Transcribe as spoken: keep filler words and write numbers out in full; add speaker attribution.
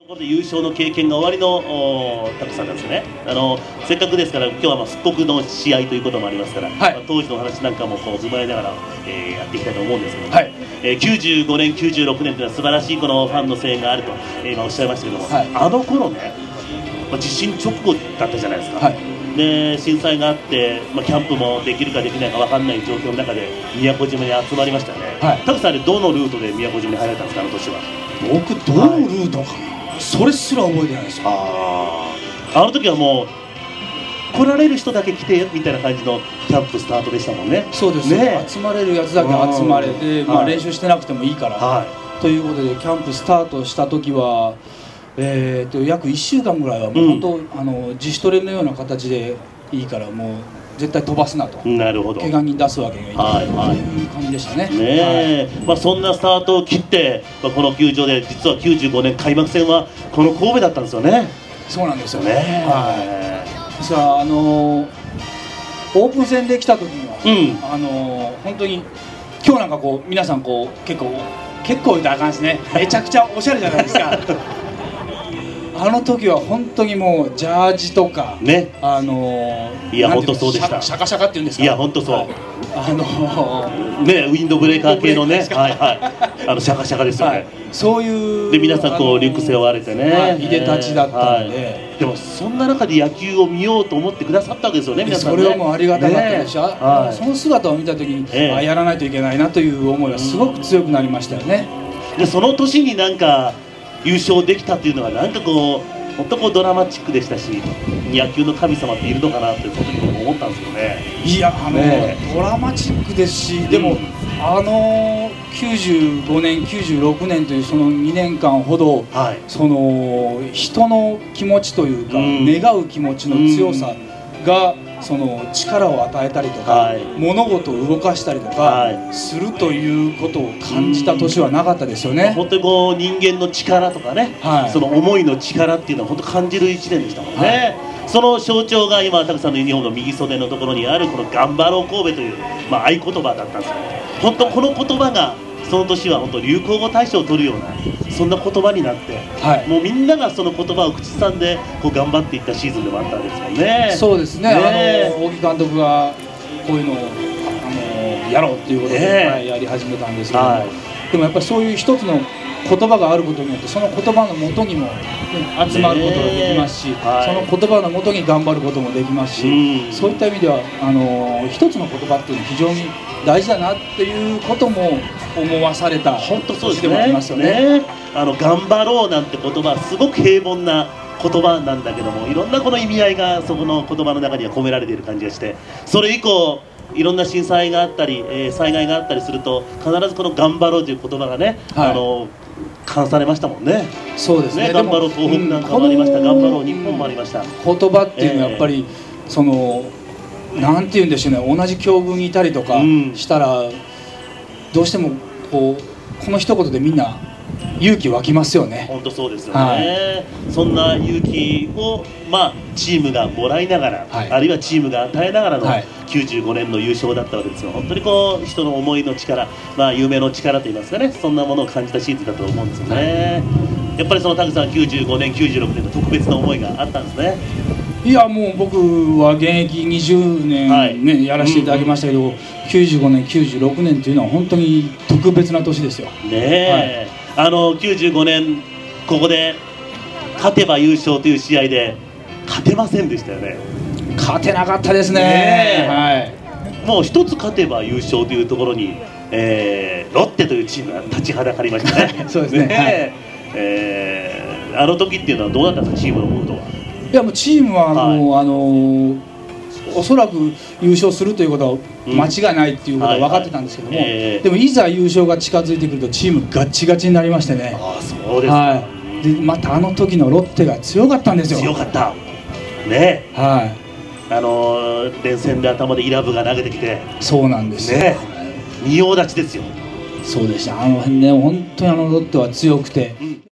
Speaker 1: ここで優勝の経験が終わりのタクさんですね。あのせっかくですから今日はまあ復刻の試合ということもありますから、はい、まあ、当時の話なんかもこう踏まえながら、えー、やっていきたいと思うんですけども、はい、えー、きゅうじゅうごねんきゅうじゅうろくねんというのは素晴らしいこのファンの声援があると、えー、今おっしゃいましたけども、はい、あの頃ね、まあ、地震直後だったじゃないですか。はい、で震災があって、まあ、キャンプもできるかできないか分かんない状況の中で宮古島に集まりましたよね。はい、タクさん、あれどのルートで宮古島に入られたんですか、あの年は。
Speaker 2: 僕どのルートかな、はい、それすら覚えてないですよ。
Speaker 1: ああの時はもう来られる人だけ来てみたいな感じのキャンプスタートでしたもんね。
Speaker 2: そうですね、集まれるやつだけ集まれて、まあ、練習してなくてもいいから、はい、ということでキャンプスタートした時は、えー、と約いっしゅうかんぐらいはもう本当、うん、あの自主トレのような形でいいからもう絶対飛ばすなと。なるほど。怪我人出すわけがいい、はいはい、という感じでしたね。ねえ、
Speaker 1: はい、まあそんなスタートを切って、まあ、この球場で実はきゅうじゅうごねん開幕戦はこの神戸だったんですよね。
Speaker 2: そうなんですよね。はい。ですからあのー、オープン戦で来た時には、うん、あのー、本当に今日なんかこう皆さんこう結構結構言うとあかんですね。めちゃくちゃおしゃれじゃないですか。あの時は本当にもうジャージとかね、あの
Speaker 1: ー、いや本当そうでした。
Speaker 2: シャカシャカっていうんですか。
Speaker 1: いや本当そう。はい、
Speaker 2: あの
Speaker 1: ー、ね、ウィンドブレーカー系のね、はいはい、あのシャカシャカですよね。はい、
Speaker 2: そういう
Speaker 1: で皆さんこうリュック背負われてね、
Speaker 2: いでたちだったので、はい、
Speaker 1: でもそんな中で野球を見ようと思ってくださったわけですよね、皆さんね。
Speaker 2: それはもうありがたかったですし、ね、はい、その姿を見た時に、えー、あやらないといけないなという思いがすごく強くなりましたよね。
Speaker 1: でその年になんか優勝できたっていうのはなんかこう本当こうドラマチックでしたし、野球の神様っているのかなってその時も思ったんですよね。
Speaker 2: いやあの、ね、ドラマチックですし、でも、うん、あのきゅうじゅうごねんきゅうじゅうろくねんというそのにねんかんほど、はい、その人の気持ちというか、うん、願う気持ちの強さが、うん、その力を与えたりとか、はい、物事を動かしたりとか、はい、するということを感じた年はなかったですよね。
Speaker 1: 本当にこう人間の力とかね、はい、その思いの力っていうのは本当感じるいちねんでしたもんね。はい、その象徴が今タクさんのユニフォームの右袖のところにあるこの頑張ろう神戸という、まあ、合言葉だったんですよ。本当この言葉がその年は本当流行語大賞を取るようなそんな言葉になって、はい、もうみんながその言葉を口ずさんでこう頑張っていったシーズンでもあったんですよね。
Speaker 2: そうですね。ね、あの大木監督がこういうのをあのやろうっていうことで、ね、はい、やり始めたんですけども、はい、でもやっぱりそういう一つの言葉があることによってその言葉のもとにも集まることができますし、はい、その言葉のもとに頑張ることもできますし、うん、そういった意味ではあの一つの言葉っていうのは非常に大事だなっていうことも思わされた年でもありますよね。
Speaker 1: あの頑張ろうなんて言葉はすごく平凡な言葉なんだけども、いろんなこの意味合いがそこの言葉の中には込められている感じがして、それ以降いろんな震災があったり、えー、災害があったりすると必ずこの頑張ろうという言葉がね、はい、あの冠されましたもんね。
Speaker 2: そうですね。
Speaker 1: 頑張ろう東北なんかもありました、頑張ろう日本もありました。
Speaker 2: 言葉っていうのはやっぱり、えー、そのなんていうんでしょうね、同じ境遇にいたりとかしたら、うん、どうしてもこうこの一言でみんな勇気湧きますよね。
Speaker 1: 本当そうですよね。はい、そんな勇気を、まあ、チームがもらいながら、はい、あるいはチームが与えながらのきゅうじゅうごねんの優勝だったわけですよ。本当にこう人の思いの力、まあ、夢の力といいますかね、そんなものを感じたシーズンだと思うんですよね。はい、やっぱりそのタクさんきゅうじゅうごねんきゅうじゅうろくねんの特別な思いがあったんですね。
Speaker 2: いやもう僕は現役にじゅうねん、ね、はい、やらせていただきましたけど、うんうん、きゅうじゅうごねんきゅうじゅうろくねんというのは本当に特別な年ですよ。ね
Speaker 1: え、はい、あのきゅうじゅうごねんここで勝てば優勝という試合で勝てませんでしたよね。
Speaker 2: 勝てなかったですね。ね、はい、
Speaker 1: もう一つ勝てば優勝というところに、えー、ロッテというチームが立ちはだかりましたね。
Speaker 2: そうですね。ね、はい、
Speaker 1: えー、あの時っていうのはどうだったんですか、チームのムードは。
Speaker 2: いやもうチームはもう、はい、あのー、おそらく優勝するということは間違いないっていうことは分かってたんですけども、うん、はいはい、えー、でもいざ優勝が近づいてくるとチームガッチガチになりましてね。
Speaker 1: ああそうですか。
Speaker 2: はい、でまたあの時のロッテが強かったんですよ。
Speaker 1: 強かったね。
Speaker 2: はい、
Speaker 1: あのー、連戦で頭でイラブが投げてきて。
Speaker 2: そうなんですよ
Speaker 1: ね、仁王立ちですよ。
Speaker 2: そうでした。あの辺ね本当にあのロッテは強くて、うん